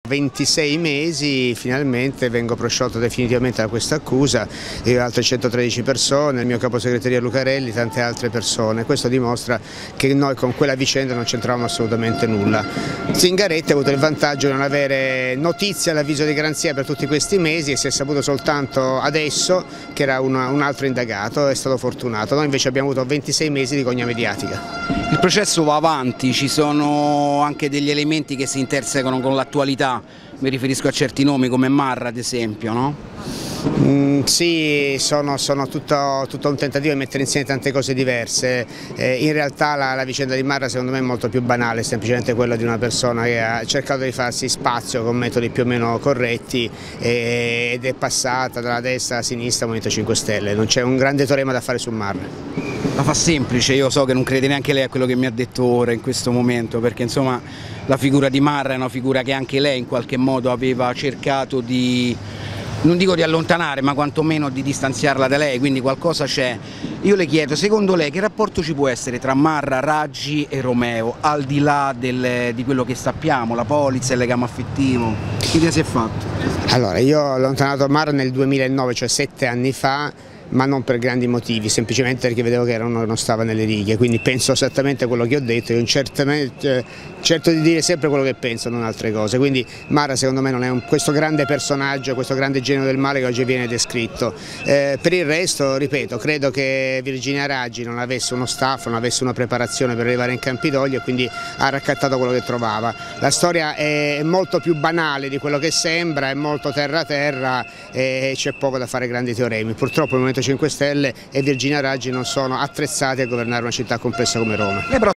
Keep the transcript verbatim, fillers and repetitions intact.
ventisei mesi finalmente vengo prosciolto definitivamente da questa accusa, io e altre centotredici persone, il mio capo segreteria Lucarelli, tante altre persone. Questo dimostra che noi con quella vicenda non c'entravamo assolutamente nulla. Zingaretti ha avuto il vantaggio di non avere notizie all'avviso di garanzia per tutti questi mesi e si è saputo soltanto adesso che era una, un altro indagato, è stato fortunato. Noi invece abbiamo avuto ventisei mesi di gogna mediatica. Il processo va avanti, ci sono anche degli elementi che si intersecano con l'attualità. Mi riferisco a certi nomi come Marra ad esempio, no? Mm, sì, sono, sono tutto, tutto un tentativo di mettere insieme tante cose diverse. Eh, in realtà la, la vicenda di Marra secondo me è molto più banale, è semplicemente quella di una persona che ha cercato di farsi spazio con metodi più o meno corretti eh, ed è passata dalla destra alla sinistra al Movimento cinque Stelle, non c'è un grande teorema da fare su Marra. La fa semplice, io so che non crede neanche lei a quello che mi ha detto ora in questo momento, perché insomma la figura di Marra è una figura che anche lei in qualche modo aveva cercato di, non dico di allontanare, ma quantomeno di distanziarla da lei, quindi qualcosa c'è. Io le chiedo, secondo lei che rapporto ci può essere tra Marra, Raggi e Romeo, al di là del, di quello che sappiamo, la polizza, il legame affettivo? Che idea si è fatto? Allora, io ho allontanato Marra nel duemilanove, cioè sette anni fa, ma non per grandi motivi, semplicemente perché vedevo che non, non stava nelle righe, quindi penso esattamente quello che ho detto, io certamente, certo di dire sempre quello che penso, non altre cose, quindi Marra secondo me non è un, questo grande personaggio, questo grande genio del male che oggi viene descritto. Eh, per il resto, ripeto, credo che Virginia Raggi non avesse uno staff, non avesse una preparazione per arrivare in Campidoglio e quindi ha raccattato quello che trovava. La storia è molto più banale di quello che sembra, è molto terra terra e c'è poco da fare grandi teoremi. Purtroppo il Movimento cinque Stelle e Virginia Raggi non sono attrezzati a governare una città complessa come Roma.